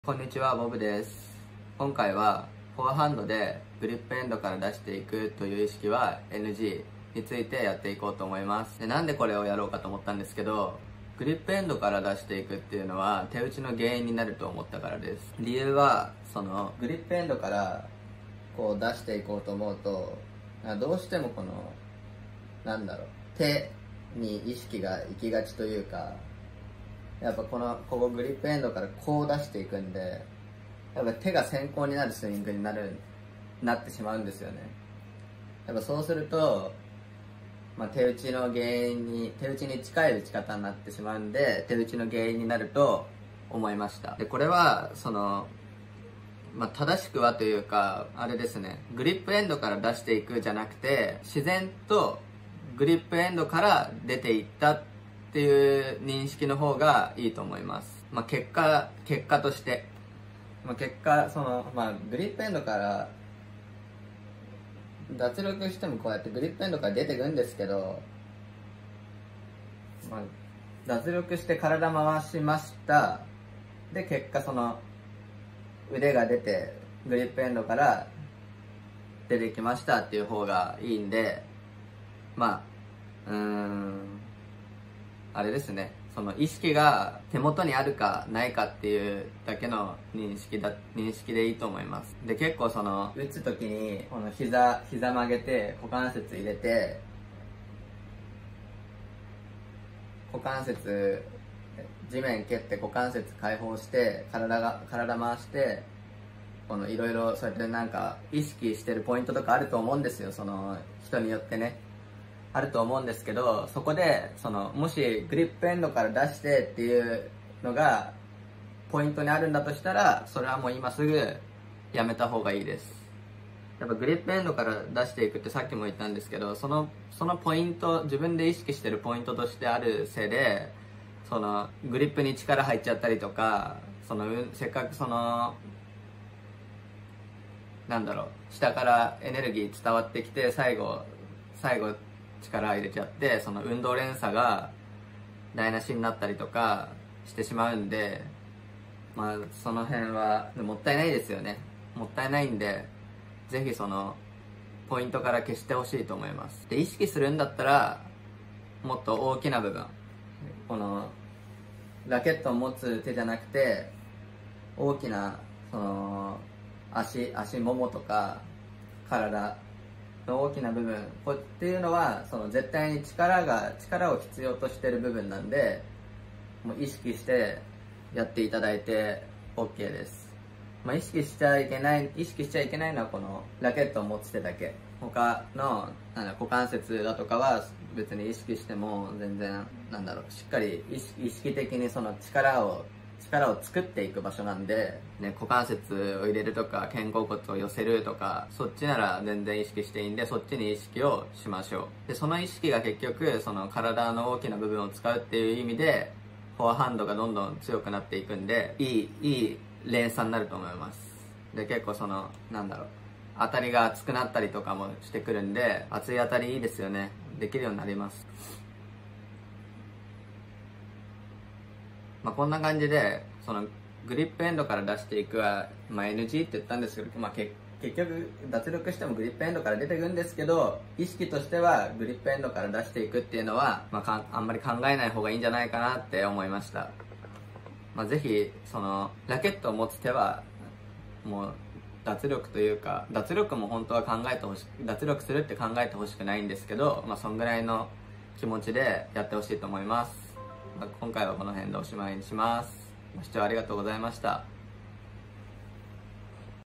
こんにちは、ボブです。今回はフォアハンドでグリップエンドから出していくという意識は NG についてやっていこうと思います。で、なんでこれをやろうかと思ったんですけど、グリップエンドから出していくっていうのは手打ちの原因になると思ったからです。理由は、グリップエンドからこう出していこうと思うと、どうしても手に意識が行きがちというか、やっぱここグリップエンドからこう出していくんで、やっぱ手が先行になるスイングになってしまうんですよね。やっぱそうすると、手打ちに近い打ち方になってしまうんで、手打ちの原因になると思いました。で、これは、正しくはというか、あれですね、グリップエンドから出していくじゃなくて、自然とグリップエンドから出ていったっていう認識の方がいいと思います。結果として。グリップエンドから脱力してもこうやってグリップエンドから出てくんですけど、脱力して体回しました。で、結果腕が出てグリップエンドから出てきましたっていう方がいいんで、あれですね、意識が手元にあるかないかっていうだけの認識でいいと思います。で、結構打つ時にこの膝曲げて股関節入れて、地面蹴って股関節解放して体回して、いろいろそうやって意識してるポイントとかあると思うんですよ。人によってねあると思うんですけど、そこでもしグリップエンドから出してっていうのがポイントにあるんだとしたら、それはもう今すぐやめた方がいいです。やっぱグリップエンドから出していくってさっきも言ったんですけど、そのポイント、自分で意識してるポイントとしてあるせいで、グリップに力入っちゃったりとか、せっかく下からエネルギー伝わってきて、最後力入れちゃって、運動連鎖が台無しになったりとかしてしまうんで、その辺はもったいないですよね。もったいないんで、ぜひポイントから消してほしいと思います。で、意識するんだったらもっと大きな部分、ラケットを持つ手じゃなくて、大きな足ももとか体の大きな部分っていうのは絶対に力を必要としている部分なんで、もう意識してやっていただいて OK です。意識しちゃいけないのはこのラケットを持つ手だけ。他の股関節だとかは別に意識しても全然しっかり意識的に力を作っていく場所なんで、股関節を入れるとか肩甲骨を寄せるとか、そっちなら全然意識していいんで、そっちに意識をしましょう。で、その意識が結局体の大きな部分を使うっていう意味でフォアハンドがどんどん強くなっていくんで、いい連鎖になると思います。で、結構当たりが熱くなったりとかもしてくるんで、熱い当たりいいですよね。できるようになります。こんな感じでグリップエンドから出していくは、NG って言ったんですけど、結局脱力してもグリップエンドから出てくるんですけど、意識としてはグリップエンドから出していくっていうのは、あんまり考えない方がいいんじゃないかなって思いました。ぜひラケットを持つ手はもう脱力も本当は脱力するって考えてほしくないんですけど、そんぐらいの気持ちでやってほしいと思います。今回はこの辺でおしまいにします。ご視聴ありがとうございました。